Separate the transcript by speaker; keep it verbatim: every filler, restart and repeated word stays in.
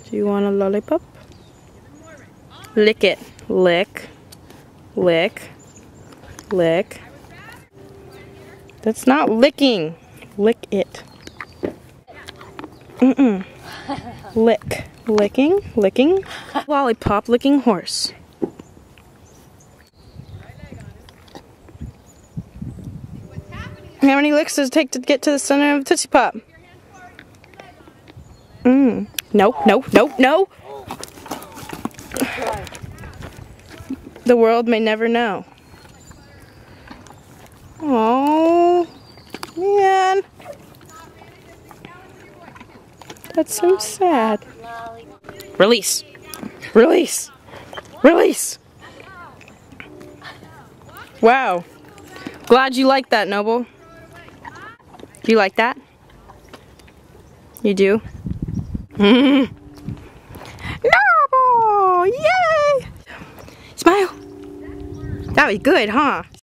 Speaker 1: Do you want a lollipop? Lick it. Lick. Lick. Lick. That's not licking. Lick it. Mm-mm. Lick. Licking. Licking. Lollipop licking horse. How many licks does it take to get to the center of Tootsie Pop? Mm. No, no, no, no! The world may never know. Oh, man. That's so sad. Release. Release. Release. Wow. Glad you like that, Noble. Do you like that? You do? Mm. Noble! Yay! Smile! That was good, huh?